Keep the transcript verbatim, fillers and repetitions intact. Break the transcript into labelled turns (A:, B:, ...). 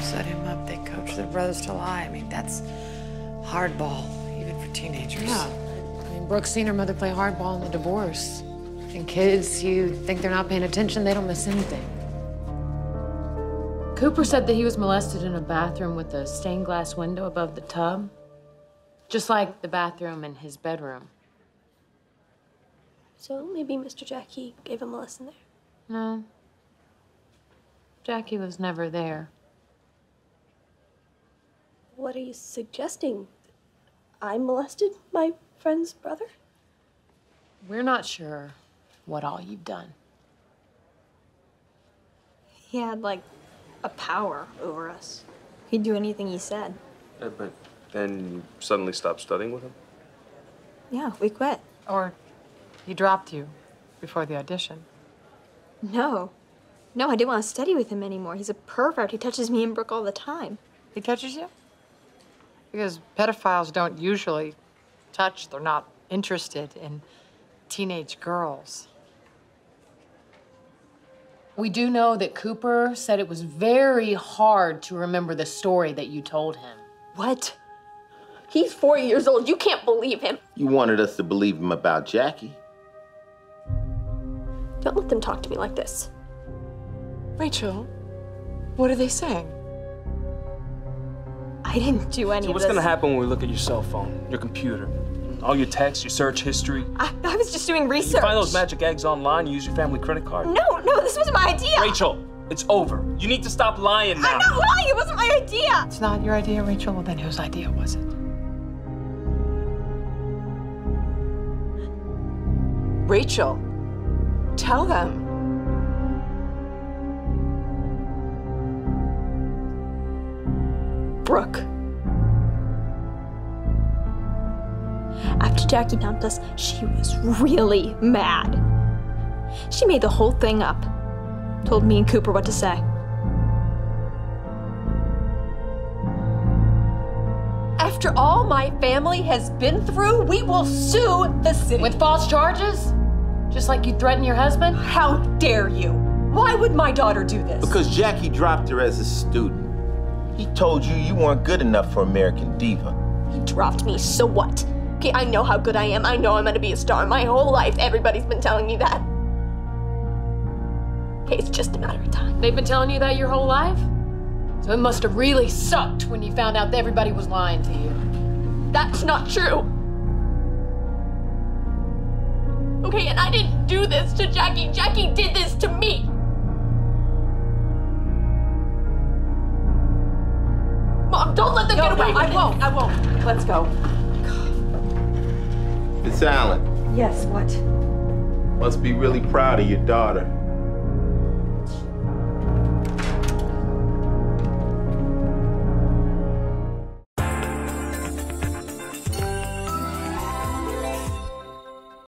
A: set him up. They coach their brothers to lie. I mean, that's hardball, even for teenagers.
B: Yeah. I mean, Brooke's seen her mother play hardball in the divorce. And kids, you think they're not paying attention, they don't miss anything. Cooper said that he was molested in a bathroom with a stained glass window above the tub, just like the bathroom in his bedroom.
C: So maybe Mister Jackie gave him a lesson there?
B: No. Jackie was never there.
C: What are you suggesting? I molested my friend's brother?
B: We're not sure what all you've done.
D: He had, like, a power over us. He'd do anything he said.
E: Yeah, but then you suddenly stopped studying with him?
D: Yeah, we quit.
F: Or he dropped you before the audition.
D: No. No, I didn't want to study with him anymore. He's a pervert. He touches me and Brooke all the time.
F: He touches you? Because pedophiles don't usually touch. They're not interested in teenage girls.
B: We do know that Cooper said it was very hard to remember the story that you told him.
C: What? He's four years old. You can't believe him.
G: You wanted us to believe him about Jackie.
C: Don't let them talk to me like this.
F: Rachel, what are they saying?
D: I didn't do any
E: So
D: of
E: what's
D: this.
E: gonna happen when we look at your cell phone, your computer, all your texts, your search history?
D: I, I was just doing research.
E: You find those magic eggs online, you use your family credit card?
D: No, no, this was my idea.
E: Rachel, it's over. You need to stop lying now.
D: I'm not lying. It wasn't my idea.
F: It's not your idea, Rachel? Well, then whose idea was it?
H: Rachel, tell them.
C: Brooke. After Jackie dumped us, she was really mad. She made the whole thing up. Told me and Cooper what to say.
I: After all my family has been through, we will sue the city.
B: With false charges? Just like you threatened your husband?
I: How dare you? Why would my daughter do this?
G: Because Jackie dropped her as a student. He told you you weren't good enough for American Diva.
C: He dropped me, so what? Okay, I know how good I am. I know I'm gonna be a star. My whole life, everybody's been telling me that. Okay, it's just a matter of time.
B: They've been telling you that your whole life? So it must have really sucked when you found out that everybody was lying to you.
C: That's not true. Okay, and I didn't do this to Jackie. Jackie did this to me. Mom, don't let them
I: No,
C: get away
I: no,
C: with
I: I
C: it.
I: won't, I won't. Let's go.
G: Miss Allen,
I: Yes, what?
G: must be really proud of your daughter.